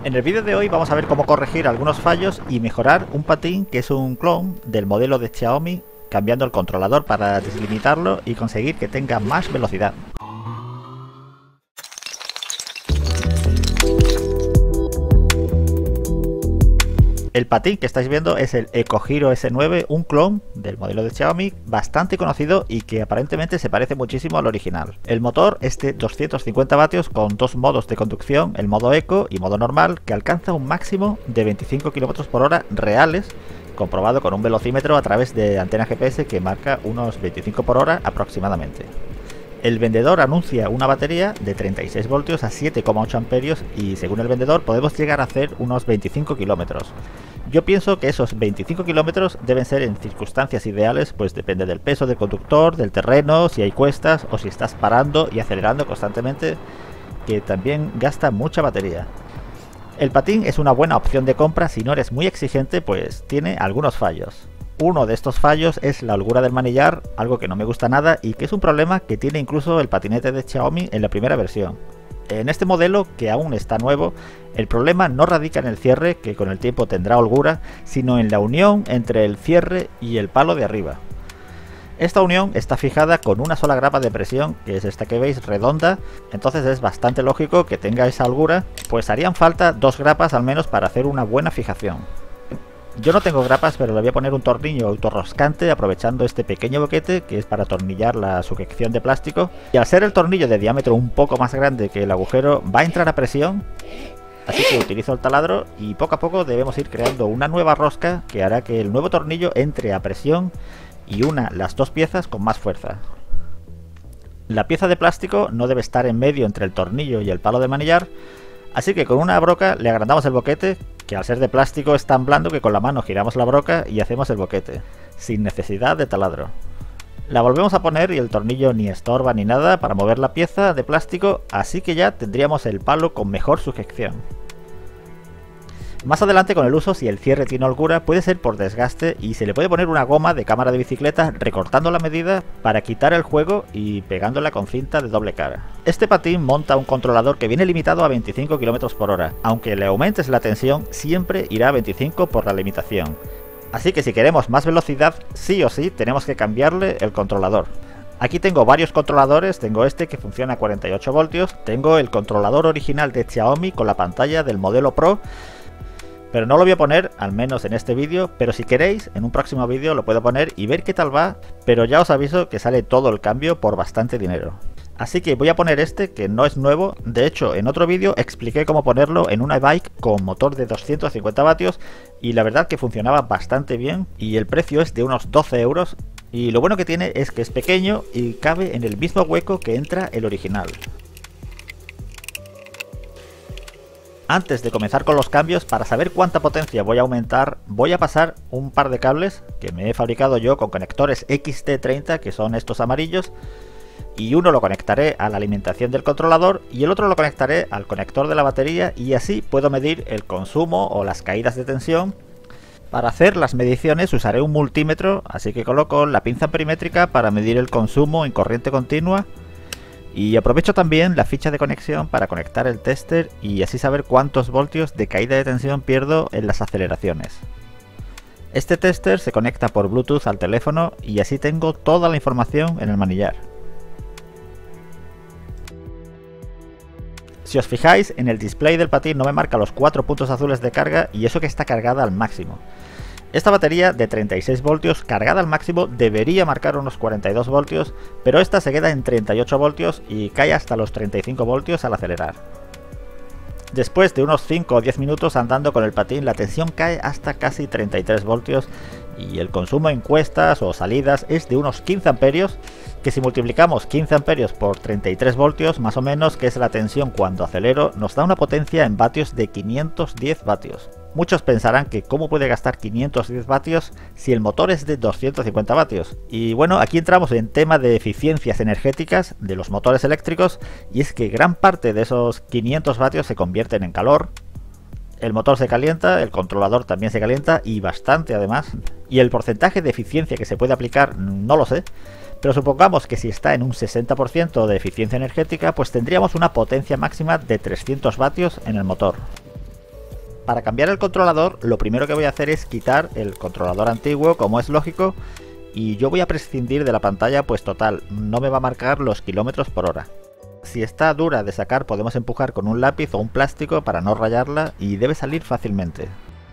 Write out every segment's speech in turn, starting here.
En el vídeo de hoy vamos a ver cómo corregir algunos fallos y mejorar un patín que es un clon del modelo de Xiaomi, cambiando el controlador para deslimitarlo y conseguir que tenga más velocidad. El patín que estáis viendo es el EcoGiro S9, un clon del modelo de Xiaomi bastante conocido y que aparentemente se parece muchísimo al original. El motor es de 250 vatios con dos modos de conducción, el modo Eco y modo normal, que alcanza un máximo de 25 km/h reales, comprobado con un velocímetro a través de antena GPS que marca unos 25 por hora aproximadamente. El vendedor anuncia una batería de 36 voltios a 7,8 amperios y según el vendedor podemos llegar a hacer unos 25 kilómetros. Yo pienso que esos 25 kilómetros deben ser en circunstancias ideales, pues depende del peso del conductor, del terreno, si hay cuestas o si estás parando y acelerando constantemente, que también gasta mucha batería. El patín es una buena opción de compra si no eres muy exigente, pues tiene algunos fallos. Uno de estos fallos es la holgura del manillar, algo que no me gusta nada y que es un problema que tiene incluso el patinete de Xiaomi en la primera versión. En este modelo, que aún está nuevo, el problema no radica en el cierre, que con el tiempo tendrá holgura, sino en la unión entre el cierre y el palo de arriba. Esta unión está fijada con una sola grapa de presión, que es esta que veis redonda, entonces es bastante lógico que tenga esa holgura, pues harían falta dos grapas al menos para hacer una buena fijación. Yo no tengo grapas, pero le voy a poner un tornillo autorroscante aprovechando este pequeño boquete que es para atornillar la sujeción de plástico, y al ser el tornillo de diámetro un poco más grande que el agujero va a entrar a presión, así que utilizo el taladro y poco a poco debemos ir creando una nueva rosca que hará que el nuevo tornillo entre a presión y una las dos piezas con más fuerza. La pieza de plástico no debe estar en medio entre el tornillo y el palo de manillar, así que con una broca le agrandamos el boquete, que al ser de plástico es tan blando que con la mano giramos la broca y hacemos el boquete, sin necesidad de taladro. La volvemos a poner y el tornillo ni estorba ni nada para mover la pieza de plástico, así que ya tendríamos el palo con mejor sujeción. Más adelante con el uso, si el cierre tiene holgura, puede ser por desgaste y se le puede poner una goma de cámara de bicicleta recortando la medida para quitar el juego y pegándola con cinta de doble cara. Este patín monta un controlador que viene limitado a 25 km/h, aunque le aumentes la tensión siempre irá a 25 por la limitación. Así que si queremos más velocidad, sí o sí tenemos que cambiarle el controlador. Aquí tengo varios controladores, tengo este que funciona a 48 voltios, tengo el controlador original de Xiaomi con la pantalla del modelo Pro, pero no lo voy a poner, al menos en este vídeo, pero si queréis, en un próximo vídeo lo puedo poner y ver qué tal va, pero ya os aviso que sale todo el cambio por bastante dinero. Así que voy a poner este, que no es nuevo, de hecho en otro vídeo expliqué cómo ponerlo en una e-bike con motor de 250 vatios y la verdad que funcionaba bastante bien y el precio es de unos 12 euros y lo bueno que tiene es que es pequeño y cabe en el mismo hueco que entra el original. Antes de comenzar con los cambios, para saber cuánta potencia voy a aumentar, voy a pasar un par de cables que me he fabricado yo con conectores XT30, que son estos amarillos, y uno lo conectaré a la alimentación del controlador y el otro lo conectaré al conector de la batería y así puedo medir el consumo o las caídas de tensión. Para hacer las mediciones usaré un multímetro, así que coloco la pinza perimétrica para medir el consumo en corriente continua. Y aprovecho también la ficha de conexión para conectar el tester y así saber cuántos voltios de caída de tensión pierdo en las aceleraciones. Este tester se conecta por Bluetooth al teléfono y así tengo toda la información en el manillar. Si os fijáis, en el display del patín no me marca los 4 puntos azules de carga y eso que está cargada al máximo. Esta batería de 36 voltios cargada al máximo debería marcar unos 42 voltios, pero esta se queda en 38 voltios y cae hasta los 35 voltios al acelerar. Después de unos 5 o 10 minutos andando con el patín, la tensión cae hasta casi 33 voltios y el consumo en cuestas o salidas es de unos 15 amperios, que si multiplicamos 15 amperios por 33 voltios, más o menos, que es la tensión cuando acelero, nos da una potencia en vatios de 510 vatios. Muchos pensarán que cómo puede gastar 510 vatios si el motor es de 250 vatios. Y bueno, aquí entramos en tema de eficiencias energéticas de los motores eléctricos y es que gran parte de esos 500 vatios se convierten en calor. El motor se calienta, el controlador también se calienta y bastante además. Y el porcentaje de eficiencia que se puede aplicar no lo sé, pero supongamos que si está en un 60% de eficiencia energética, pues tendríamos una potencia máxima de 300 vatios en el motor. Para cambiar el controlador, lo primero que voy a hacer es quitar el controlador antiguo, como es lógico, y yo voy a prescindir de la pantalla, pues total, no me va a marcar los kilómetros por hora. Si está dura de sacar, podemos empujar con un lápiz o un plástico para no rayarla y debe salir fácilmente.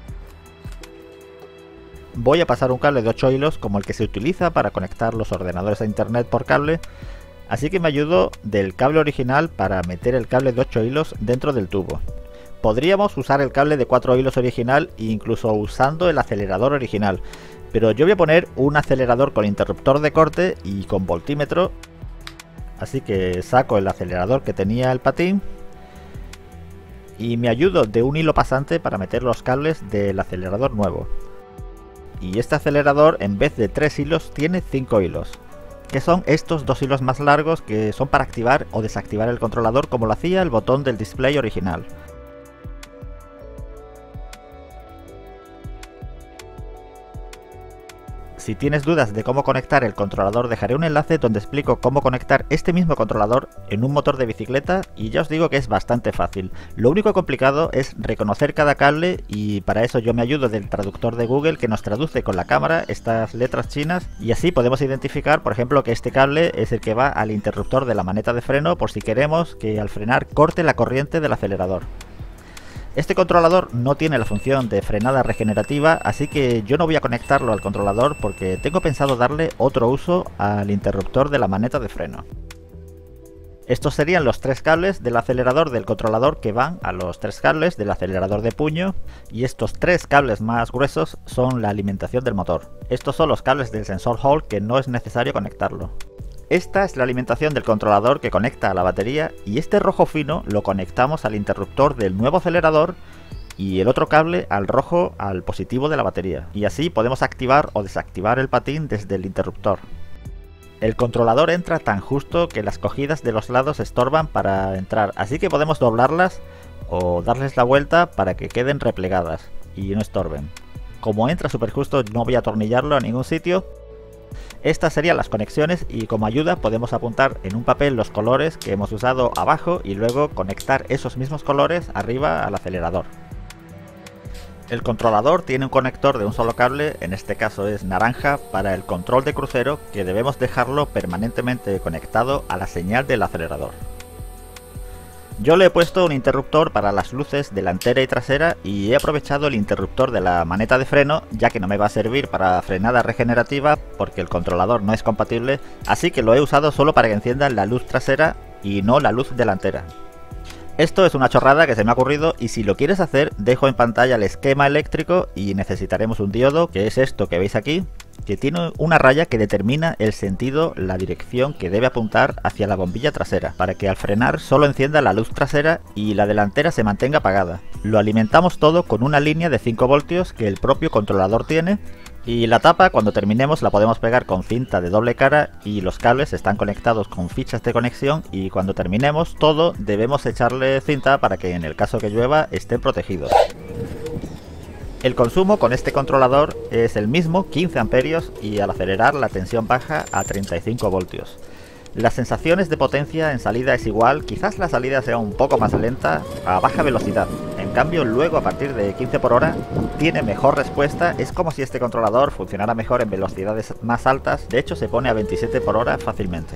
Voy a pasar un cable de 8 hilos como el que se utiliza para conectar los ordenadores a internet por cable, así que me ayudo del cable original para meter el cable de 8 hilos dentro del tubo. Podríamos usar el cable de 4 hilos original e incluso usando el acelerador original, pero yo voy a poner un acelerador con interruptor de corte y con voltímetro, así que saco el acelerador que tenía el patín y me ayudo de un hilo pasante para meter los cables del acelerador nuevo. Y este acelerador, en vez de 3 hilos, tiene 5 hilos, que son estos 2 hilos más largos que son para activar o desactivar el controlador, como lo hacía el botón del display original. Si tienes dudas de cómo conectar el controlador, dejaré un enlace donde explico cómo conectar este mismo controlador en un motor de bicicleta y ya os digo que es bastante fácil. Lo único complicado es reconocer cada cable y para eso yo me ayudo del traductor de Google que nos traduce con la cámara estas letras chinas y así podemos identificar, por ejemplo, que este cable es el que va al interruptor de la maneta de freno por si queremos que al frenar corte la corriente del acelerador. Este controlador no tiene la función de frenada regenerativa, así que yo no voy a conectarlo al controlador porque tengo pensado darle otro uso al interruptor de la maneta de freno. Estos serían los 3 cables del acelerador del controlador que van a los 3 cables del acelerador de puño y estos 3 cables más gruesos son la alimentación del motor. Estos son los cables del sensor Hall que no es necesario conectarlo. Esta es la alimentación del controlador que conecta a la batería y este rojo fino lo conectamos al interruptor del nuevo acelerador y el otro cable al rojo al positivo de la batería. Y así podemos activar o desactivar el patín desde el interruptor. El controlador entra tan justo que las cogidas de los lados estorban para entrar, así que podemos doblarlas o darles la vuelta para que queden replegadas y no estorben. Como entra súper justo no voy a atornillarlo a ningún sitio. Estas serían las conexiones y como ayuda podemos apuntar en un papel los colores que hemos usado abajo y luego conectar esos mismos colores arriba al acelerador. El controlador tiene un conector de un solo cable, en este caso es naranja, para el control de crucero que debemos dejarlo permanentemente conectado a la señal del acelerador. Yo le he puesto un interruptor para las luces delantera y trasera y he aprovechado el interruptor de la maneta de freno ya que no me va a servir para frenada regenerativa porque el controlador no es compatible, así que lo he usado solo para que encienda la luz trasera y no la luz delantera. Esto es una chorrada que se me ha ocurrido y si lo quieres hacer dejo en pantalla el esquema eléctrico y necesitaremos un diodo que es esto que veis aquí, que tiene una raya que determina el sentido, la dirección que debe apuntar hacia la bombilla trasera, para que al frenar solo encienda la luz trasera y la delantera se mantenga apagada. Lo alimentamos todo con una línea de 5 voltios que el propio controlador tiene y la tapa cuando terminemos la podemos pegar con cinta de doble cara y los cables están conectados con fichas de conexión y cuando terminemos todo debemos echarle cinta para que en el caso que llueva estén protegidos. El consumo con este controlador es el mismo, 15 amperios, y al acelerar la tensión baja a 35 voltios. Las sensaciones de potencia en salida es igual, quizás la salida sea un poco más lenta a baja velocidad. En cambio luego a partir de 15 por hora tiene mejor respuesta, es como si este controlador funcionara mejor en velocidades más altas, de hecho se pone a 27 por hora fácilmente.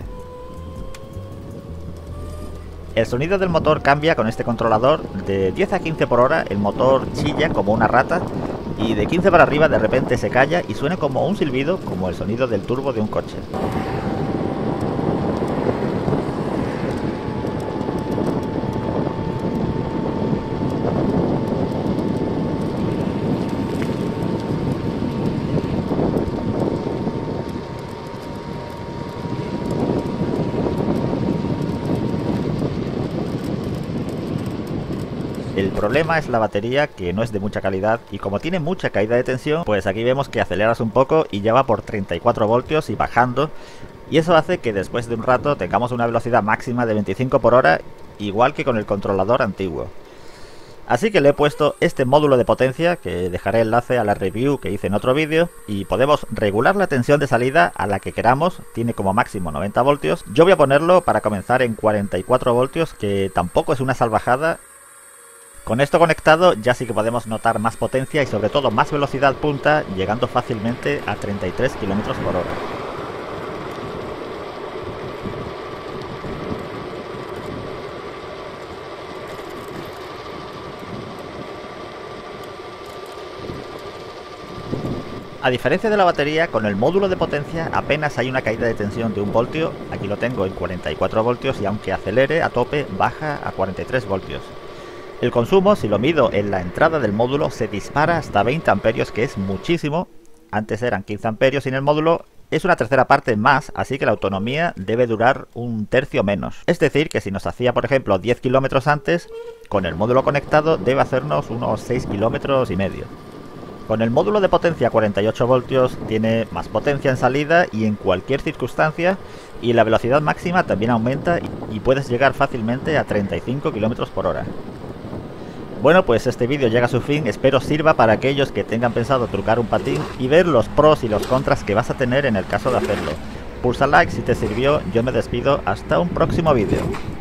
El sonido del motor cambia con este controlador, de 10 a 15 por hora el motor chilla como una rata y de 15 para arriba de repente se calla y suena como un silbido, como el sonido del turbo de un coche. El problema es la batería, que no es de mucha calidad y como tiene mucha caída de tensión, pues aquí vemos que aceleras un poco y ya va por 34 voltios y bajando, y eso hace que después de un rato tengamos una velocidad máxima de 25 por hora, igual que con el controlador antiguo. Así que le he puesto este módulo de potencia, que dejaré enlace a la review que hice en otro vídeo, y podemos regular la tensión de salida a la que queramos, tiene como máximo 90 voltios. Yo voy a ponerlo para comenzar en 44 voltios, que tampoco es una salvajada. Con esto conectado ya sí que podemos notar más potencia y sobre todo más velocidad punta, llegando fácilmente a 33 km por hora. A diferencia de la batería, con el módulo de potencia apenas hay una caída de tensión de 1 voltio, aquí lo tengo en 44 voltios y aunque acelere a tope baja a 43 voltios. El consumo, si lo mido en la entrada del módulo, se dispara hasta 20 amperios, que es muchísimo. Antes eran 15 amperios sin el módulo, es una tercera parte más, así que la autonomía debe durar un tercio menos. Es decir, que si nos hacía por ejemplo 10 kilómetros antes, con el módulo conectado debe hacernos unos 6 kilómetros y medio. Con el módulo de potencia 48 voltios tiene más potencia en salida y en cualquier circunstancia, y la velocidad máxima también aumenta y puedes llegar fácilmente a 35 km por hora. Bueno, pues este vídeo llega a su fin, espero sirva para aquellos que tengan pensado trucar un patín y ver los pros y los contras que vas a tener en el caso de hacerlo. Pulsa like si te sirvió, yo me despido, hasta un próximo vídeo.